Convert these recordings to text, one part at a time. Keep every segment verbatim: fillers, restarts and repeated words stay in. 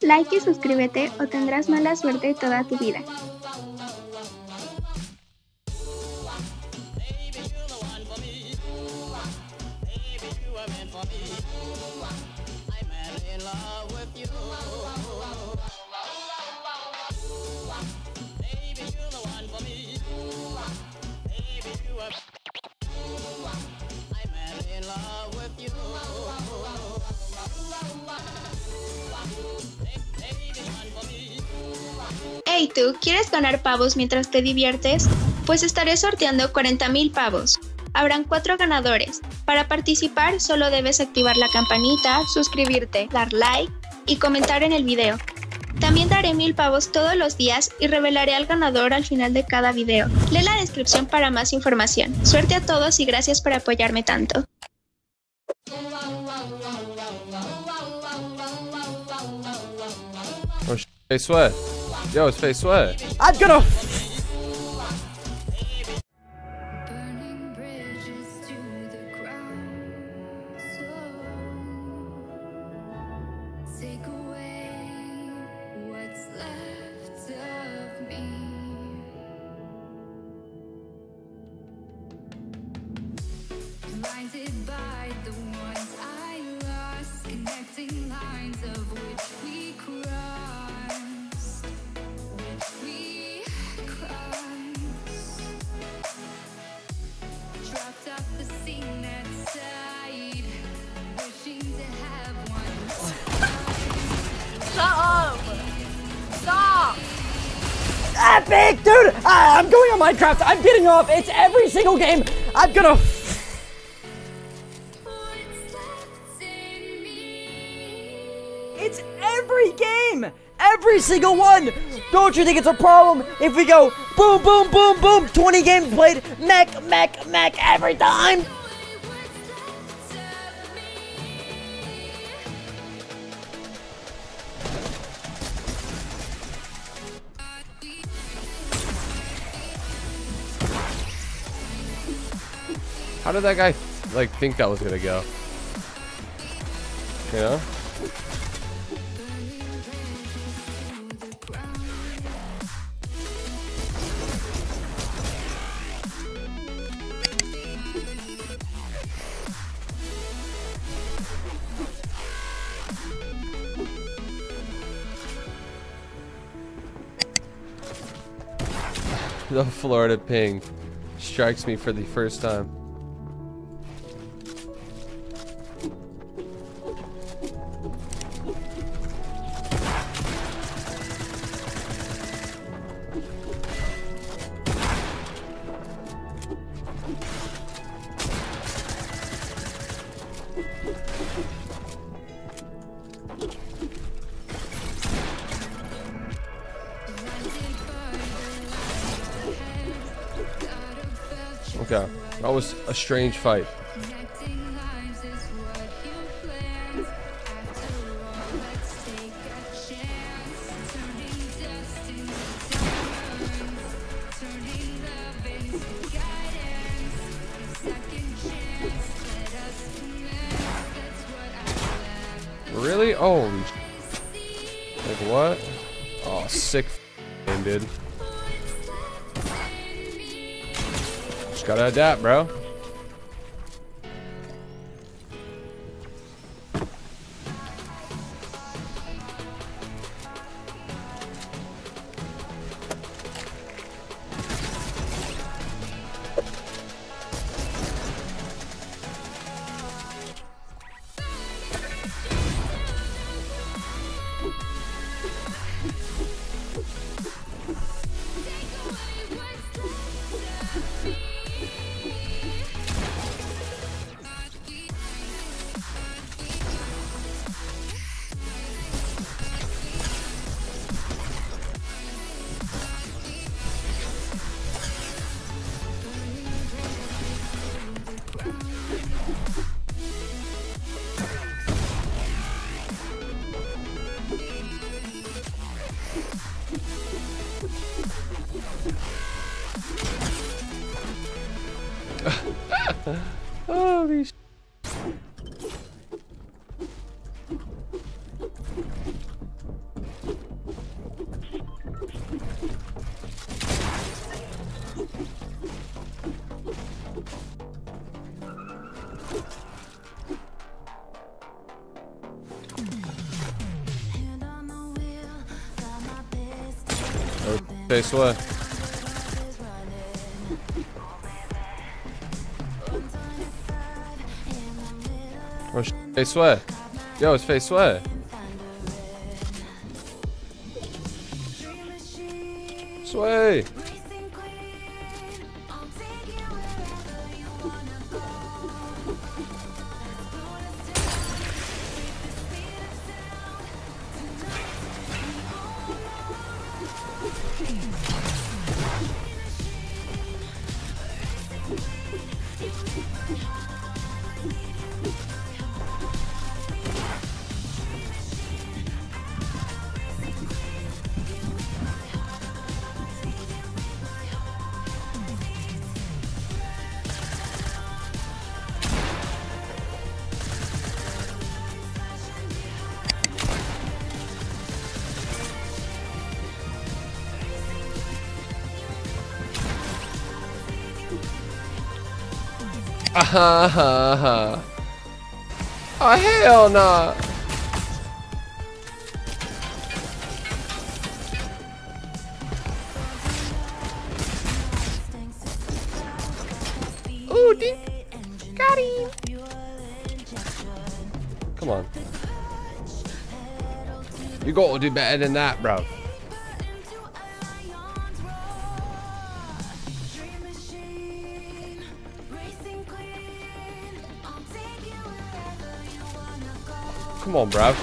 Like y suscríbete o tendrás mala suerte toda tu vida. Hey tú, ¿quieres ganar pavos mientras te diviertes? Pues estaré sorteando cuarenta mil pavos. Habrán cuatro ganadores. Para participar solo debes activar la campanita, suscribirte, dar like y comentar en el video. También daré mil pavos todos los días y revelaré al ganador al final de cada video. Lee la descripción para más información. Suerte a todos y gracias por apoyarme tanto. Oh, sh Face Sweat. Yo, it's Face Sweat. I'm gonna. Blinded by the ones I lost, connecting lines of which we crossed, which we crossed. Dropped off the scene that side, wishing to have one. Shut up! Stop! Epic, dude! I, I'm going on Minecraft. I'm getting off. It's every single game. I'm gonna. It's every game! Every single one! Don't you think it's a problem if we go boom, boom, boom, boom, twenty games played, mech, mech, mech every time? How did that guy like think that was gonna go? You know? The Florida ping strikes me for the first time. Okay, that was a strange fight. Really? Holy sh**. Like what? Oh, sick game, dude. Just gotta adapt, bro. Oh, face what? Oh, sh face swear. Yo, it's face swear. Sway. Ah ha ha. Oh hell nah. Ooh, dink. Got him. Come on. You gotta do better than that, bro. Come on, bruv.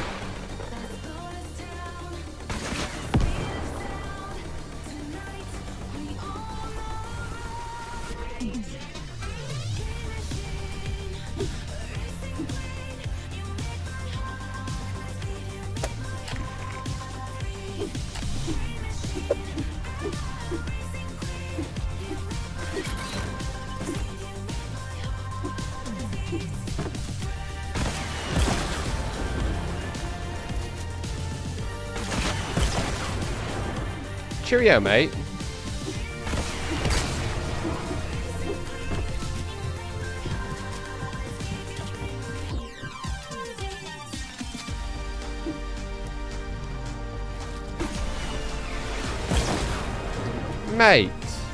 Cheerio, mate. Mate.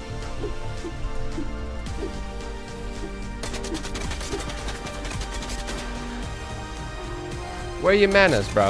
Where are your manners, bruv?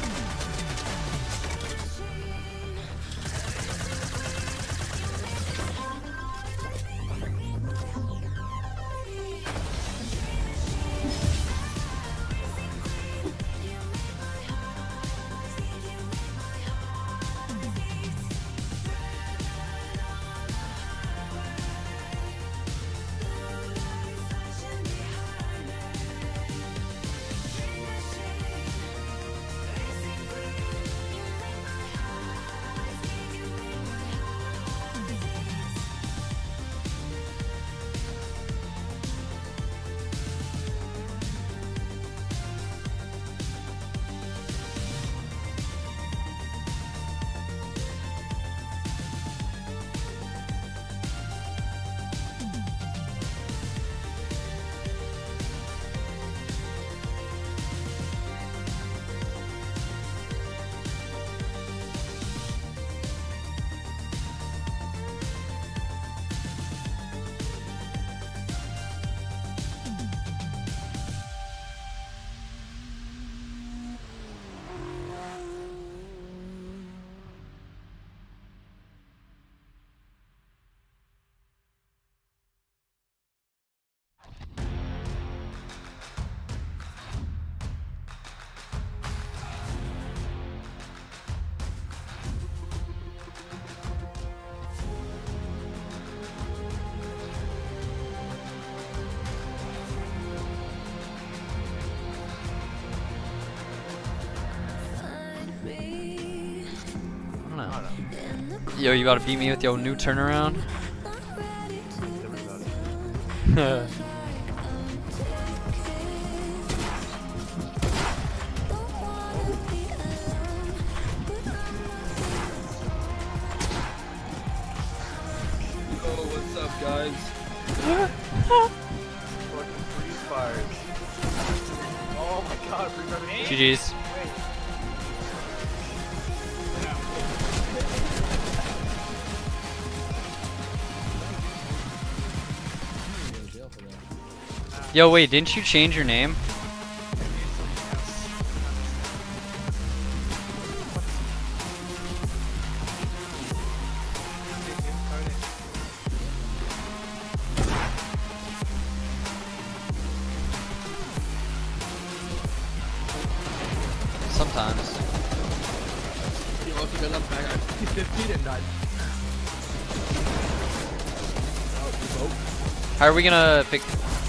Yo, you about to beat me with your new turnaround? Oh, what's up, guys? Fucking freeze fires. Oh my god, G G's. Yo, wait, didn't you change your name? Sometimes. How are we gonna pick?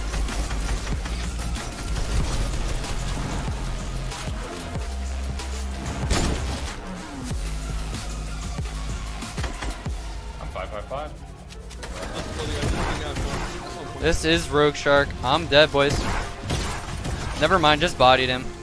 I'm five five five. This is Rogue Shark. I'm dead, boys. Never mind, just bodied him.